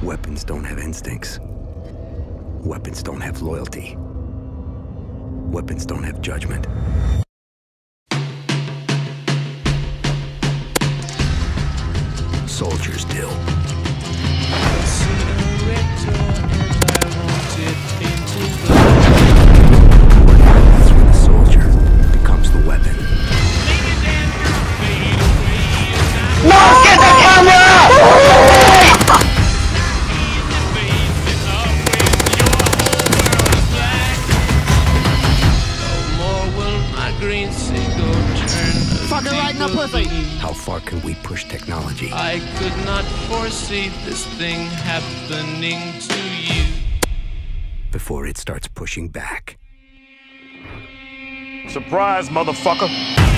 Weapons don't have instincts. Weapons don't have loyalty. Weapons don't have judgment. Soldiers do. That's when the soldier becomes the weapon. No! Get the camera! Fucking right in the pussy! How far can we push technology? I could not foresee this thing happening to you. Before it starts pushing back. Surprise, motherfucker!